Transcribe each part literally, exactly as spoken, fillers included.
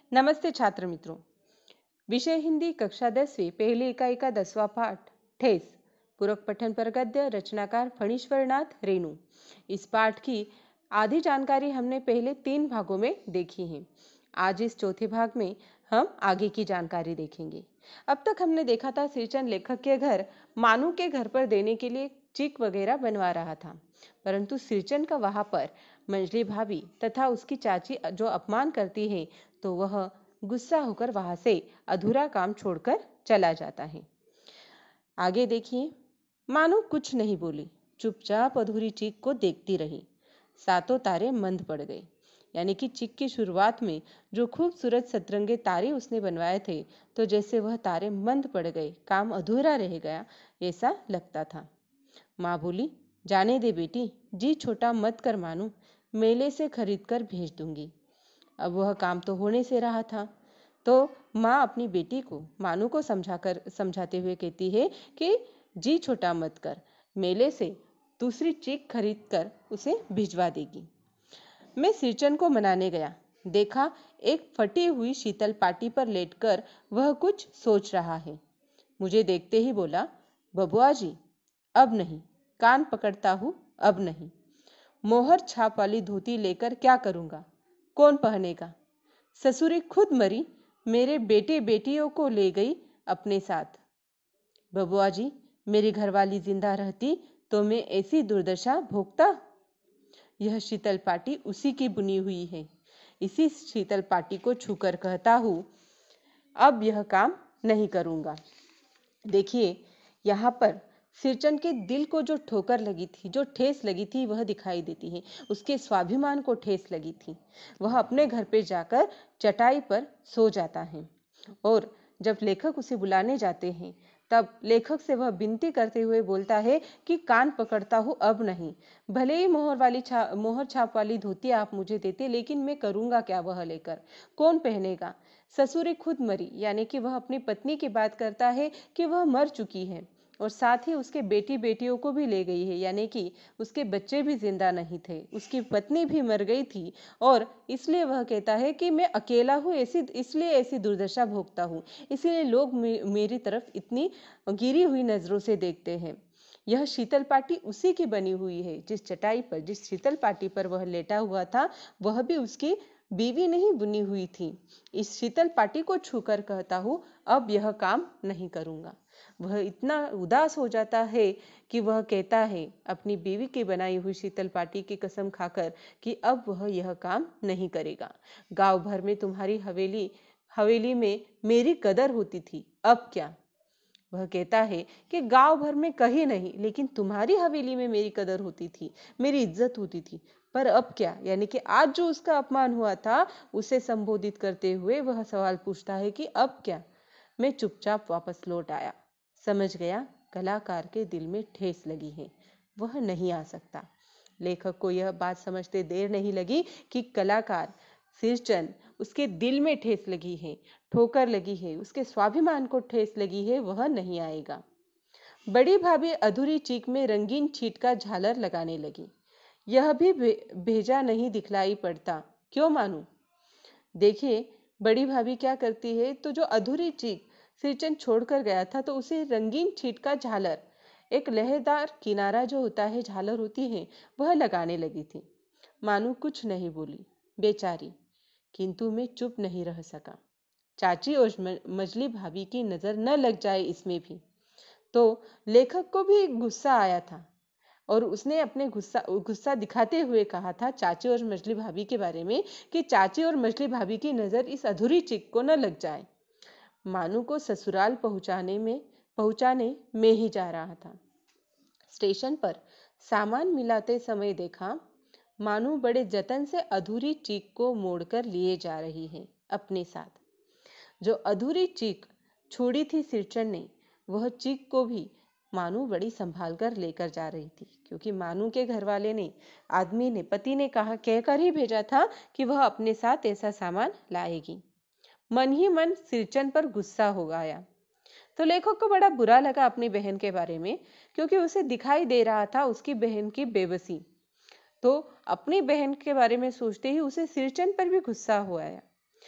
नमस्ते छात्र मित्रों। विषय हिंदी कक्षा दसवीं पहली इकाई का दसवां पाठ ठेस पूरक पठन पर गद्य रचनाकार फणीश्वरनाथ रेणु। इस पाठ की आधी जानकारी हमने पहले तीन भागों में देखी है। आज इस चौथे भाग में हम आगे की जानकारी देखेंगे। अब तक हमने देखा था सिरचंद लेखक के घर मानू के घर पर देने के लिए चीक वगैरह बनवा रहा था, परंतु सिरचंद का वहां पर मंजली भाभी तथा उसकी चाची जो अपमान करती है तो वह गुस्सा होकर वहां से अधूरा काम छोड़कर चला जाता है। आगे देखिए। मानो कुछ नहीं बोली, चुपचाप अधूरी चीख को देखती रही। सातों तारे मंद पड़ गए। यानी कि चीख की शुरुआत में जो खूबसूरत सतरंगे तारे उसने बनवाए थे, तो जैसे वह तारे मंद पड़ गए, काम अधूरा रह गया, ऐसा लगता था। माँ बोली, जाने दे बेटी, जी छोटा मत कर मानू, मेले से खरीद कर भेज दूंगी। अब वह काम तो होने से रहा था, तो माँ अपनी बेटी को मानू को समझाकर समझाते हुए कहती है कि जी छोटा मत कर, मेले से दूसरी चीख खरीद कर उसे भिजवा देगी। मैं सिरचंद को मनाने गया, देखा एक फटी हुई शीतल पाटी पर लेटकर वह कुछ सोच रहा है। मुझे देखते ही बोला, बबुआ जी अब नहीं, कान पकड़ता हूँ अब नहीं। मोहर छाप वाली धोती लेकर क्या करूंगा, कौन पहनेगा? ससुरी खुद मरी, मेरे बेटे बेटियों को ले गई अपने साथ। बबुआ जी मेरी घरवाली जिंदा रहती तो मैं ऐसी दुर्दशा भोगता। यह शीतल पाटी उसी की बुनी हुई है। इसी शीतल पाटी को छूकर कहता हूँ अब यह काम नहीं करूंगा। देखिए यहाँ पर सिरचंद के दिल को जो ठोकर लगी थी, जो ठेस लगी थी, वह दिखाई देती है। उसके स्वाभिमान को ठेस लगी थी। वह अपने घर पे जाकर चटाई पर सो जाता है और जब लेखक उसे बुलाने जाते हैं तब लेखक से वह विनती करते हुए बोलता है कि कान पकड़ता हूँ अब नहीं। भले ही मोहर वाली छा मोहर छाप वाली धोती आप मुझे देते, लेकिन मैं करूंगा क्या वह लेकर, कौन पहनेगा? ससुरी खुद मरी, यानी कि वह अपनी पत्नी की बात करता है कि वह मर चुकी है और साथ ही उसके बेटी बेटियों को भी ले गई है, यानी कि उसके बच्चे भी जिंदा नहीं थे, उसकी पत्नी भी मर गई थी और इसलिए वह कहता है कि मैं अकेला हूँ, ऐसी इसलिए ऐसी दुर्दशा भोगता हूँ, इसलिए लोग मे, मेरी तरफ इतनी गिरी हुई नजरों से देखते हैं। यह शीतल पाटी उसी की बनी हुई है, जिस चटाई पर, जिस शीतल पाटी पर वह लेटा हुआ था, वह भी उसकी बीवी नहीं बुनी हुई थी। इस शीतल पाटी को छूकर कहता हूँ अब यह काम नहीं करूंगा। वह इतना उदास हो जाता है कि वह कहता है अपनी बीवी की बनाई हुई शीतल पाटी की कसम खाकर कि अब वह यह काम नहीं करेगा। गांव भर में तुम्हारी हवेली हवेली में मेरी कदर होती थी, अब क्या? वह कहता है कि गांव भर में कहीं नहीं, लेकिन तुम्हारी हवेली में मेरी कदर होती थी, मेरी इज्जत होती थी, पर अब क्या? यानी कि आज जो उसका अपमान हुआ था, उसे संबोधित करते हुए वह सवाल पूछता है कि अब क्या? मैं चुपचाप वापस लौट आया। समझ गया कलाकार के दिल में ठेस लगी है, वह नहीं आ सकता। लेखक को यह बात समझते देर नहीं लगी कि कलाकार सिरचंद, उसके दिल में ठेस लगी है, ठोकर लगी है, उसके स्वाभिमान को ठेस लगी है, वह नहीं आएगा। बड़ी भाभी अधूरी चीख में रंगीन छीट का झालर लगाने लगी। यह भी भेजा नहीं दिखलाई पड़ता, क्यों मानू? देखिए बड़ी भाभी क्या करती है, तो जो अधूरी चीख सिरचंद छोड़कर गया था, तो उसे रंगीन छीट का झालर, एक लहरदार किनारा जो होता है, झालर होती है, वह लगाने लगी थी। मानू कुछ नहीं बोली, बेचारी, किंतु मैं चुप नहीं रह सका। चाची और मजली भाभी की नजर न लग जाए इसमें भी। तो लेखक को भी गुस्सा आया था और उसने अपने गुस्सा गुस्सा दिखाते हुए कहा था चाची और मछली भाभी के बारे में कि चाची और मछली भाभी की नजर इस अधूरी चिक को न लग जाए। मानू को ससुराल पहुंचाने में पहुंचाने में ही जा रहा था। स्टेशन पर सामान मिलाते समय देखा मानू बड़े जतन से अधूरी चीख को मोड़कर लिए जा रही है अपने साथ। जो अधूरी चीख छोड़ी थी सिरचंद ने, वह चीख को भी मानू बड़ी संभाल कर लेकर जा रही थी, क्योंकि मानू के घर वाले ने, आदमी ने, पति ने कहा, कहकर ही भेजा था कि वह अपने साथ ऐसा सामान लाएगी। मन ही मन सिरचंद पर गुस्सा हो गया। तो लेखक को बड़ा बुरा लगा अपनी बहन के बारे में, क्योंकि उसे दिखाई दे रहा था उसकी बहन की बेबसी। तो अपनी बहन के बारे में सोचते ही उसे सिरचंद पर भी गुस्सा हो आया।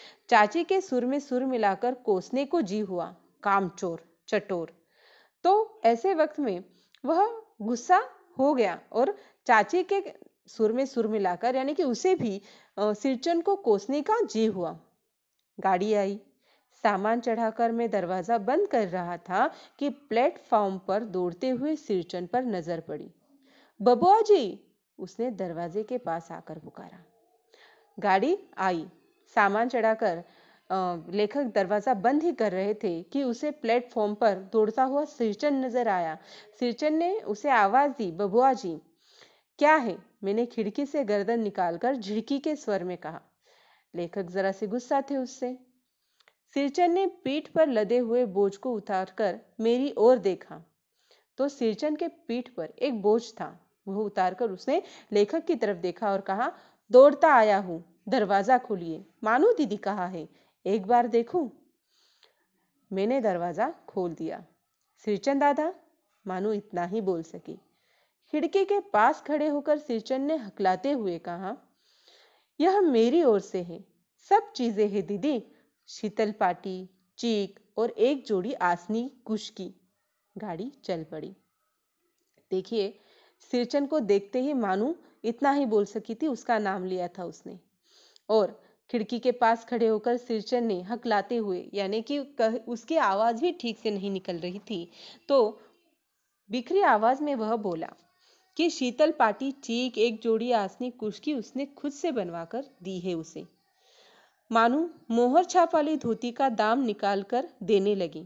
चाची के सुर में सुर मिलाकर कोसने को जी हुआ, कामचोर, चटोर। तो ऐसे वक्त में वह गुस्सा हो गया और चाची के सुर में सुर मिलाकर यानी कि उसे भी सिरचन को कोसने का जी हुआ। गाड़ी आई, सामान चढ़ाकर मैं दरवाजा बंद कर रहा था कि प्लेटफॉर्म पर दौड़ते हुए सिरचन पर नजर पड़ी। बबुआ जी, उसने दरवाजे के पास आकर पुकारा। गाड़ी आई, सामान चढ़ाकर लेखक दरवाजा बंद ही कर रहे थे कि उसे प्लेटफॉर्म पर दौड़ता हुआ सिरचन नजर आया। सिरचन ने उसे आवाज दी, बबुआ जी। क्या है? मैंने खिड़की से गर्दन निकालकर झिड़की के स्वर में कहा। लेखक जरा से गुस्सा थे उससे। सिरचन ने पीठ पर लदे हुए बोझ को उतारकर मेरी ओर देखा तो सिरचन के पीठ पर एक बोझ था। वह उतारकर उसने लेखक की तरफ देखा और कहा, दौड़ता आया हूं, दरवाजा खोलिए, मानू दीदी कहा है, एक बार देखूं। मैंने दरवाजा खोल दिया। सिरचन दादा, मानू इतना ही बोल सकी। खिड़की के पास खड़े होकर सिरचन ने हकलाते हुए कहा, यह मेरी ओर से है, सब चीजें हैं दीदी, शीतल पाटी, चीक और एक जोड़ी आसनी कुश की। गाड़ी चल पड़ी। देखिए, सिरचन को देखते ही मानू इतना ही बोल सकी थी, उसका नाम लिया था उसने। और खिड़की के पास खड़े होकर सिरचन ने हकलाते हुए, यानी कि उसकी आवाज भी ठीक से नहीं निकल रही थी, तो बिखरी आवाज में वह बोला कि शीतल पाटी, चीक, एक जोड़ी आसनी कुश की उसने खुद से बनवाकर दी है उसे। मानू मोहर छाप वाली धोती का दाम निकालकर देने लगी।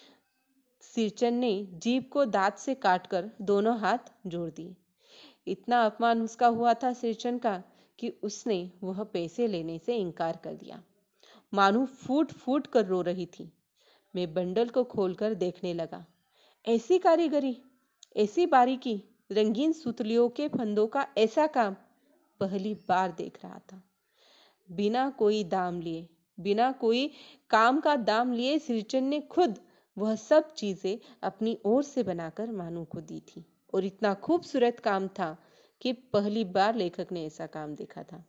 सिरचन ने जीभ को दांत से काटकर दोनों हाथ जोड़ दिए। इतना अपमान उसका हुआ था सिरचन का कि उसने वह पैसे लेने से इनकार कर दिया। मानू फूट फूट कर रो रही थी। मैं बंडल को खोलकर देखने लगा। ऐसी कारीगरी, ऐसी बारीकी, रंगीन सुतलियों के फंदों का ऐसा काम पहली बार देख रहा था। बिना कोई दाम लिए, बिना कोई काम का दाम लिए सिरचन ने खुद वह सब चीजें अपनी ओर से बनाकर मानू को दी थी। और इतना खूबसूरत काम था कि पहली बार लेखक ने ऐसा काम देखा था।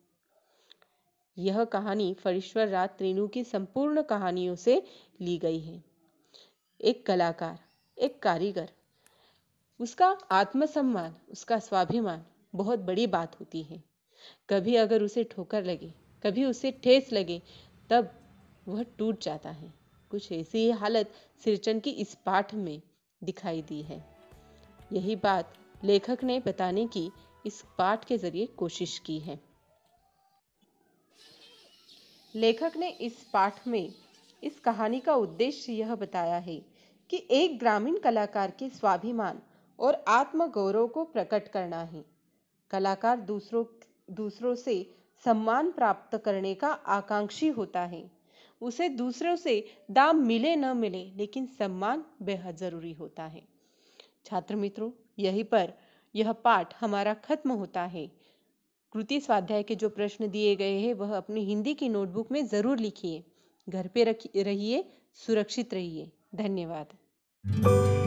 यह कहानी फणीश्वर रात रेणु की संपूर्ण कहानियों से ली गई है। एक कलाकार, एक कारीगर, उसका आत्मसम्मान, उसका स्वाभिमान बहुत बड़ी बात होती है। कभी अगर उसे ठोकर लगे, कभी उसे ठेस लगे, तब वह टूट जाता है। कुछ ऐसी ही हालत सिरचन की इस पाठ में दिखाई दी है। यही बात लेखक ने बताने की इस पाठ के जरिए कोशिश की है। लेखक ने इस पाठ में इस कहानी का उद्देश्य यह बताया है कि एक ग्रामीण कलाकार के स्वाभिमान और आत्मगौरव को प्रकट करना है। कलाकार दूसरों दूसरों से सम्मान प्राप्त करने का आकांक्षी होता है। उसे दूसरों से दाम मिले न मिले, लेकिन सम्मान बेहद जरूरी होता है। छात्र मित्रों, यहीं पर यह पाठ हमारा खत्म होता है। कृति स्वाध्याय के जो प्रश्न दिए गए हैं वह अपनी हिंदी की नोटबुक में जरूर लिखिए। घर पे रहिए, सुरक्षित रहिए। धन्यवाद।